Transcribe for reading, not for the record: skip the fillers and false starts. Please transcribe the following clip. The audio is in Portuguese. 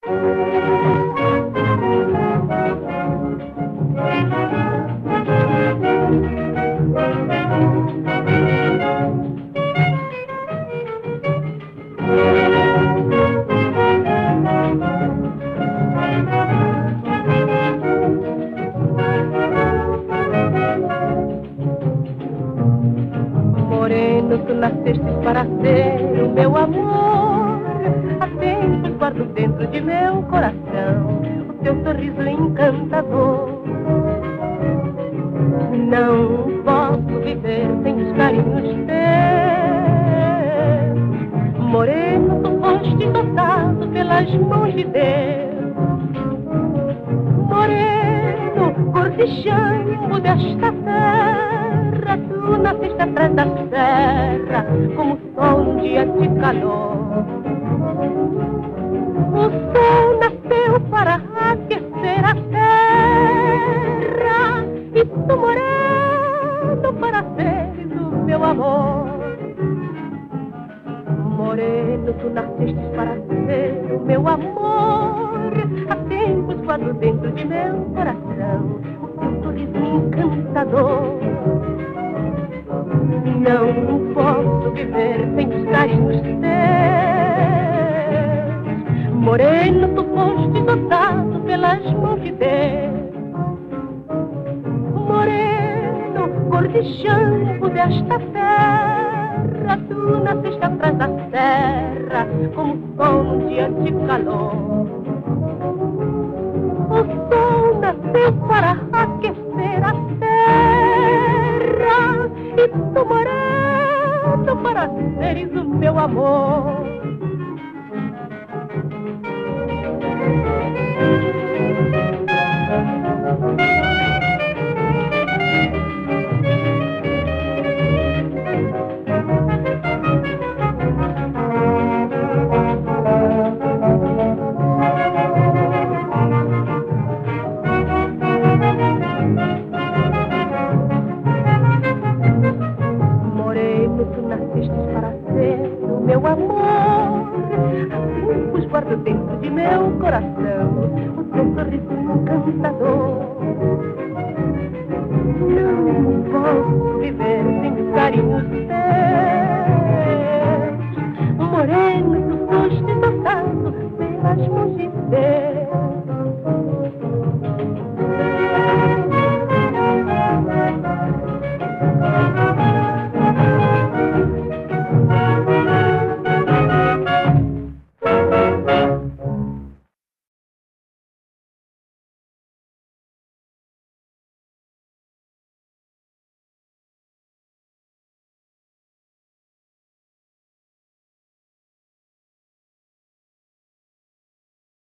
Moreno, tu nasceste para ser o meu amor. Há tempos guardo dentro de meu coração o teu sorriso encantador. Não posso viver sem os carinhos teus. Moreno, tu foste dotado pelas mãos de Deus. Moreno, cortejando desta terra, tu nasceste atrás da serra, como o sol num dia de calor. O sol nasceu para aquecer a terra, e tu, moreno, para seres o meu amor. Moreno, tu nasceste para ser o meu amor. Há tempos guardo dentro de meu coração o teu sorriso encantador. Não posso viver sem os carinhos teus. Moreno, tu foste dotado pelas mãos de Deus. Moreno, cor de champo desta terra, tu nasceste atrás da serra, como o sol num dia de calor. O sol nasceu para aquecer a terra, e tu, moreno, para seres o meu amor. Meu amor, há tempos guardo dentro de meu coração o teu sorriso encantador. Não posso viver sem os carinhos teus.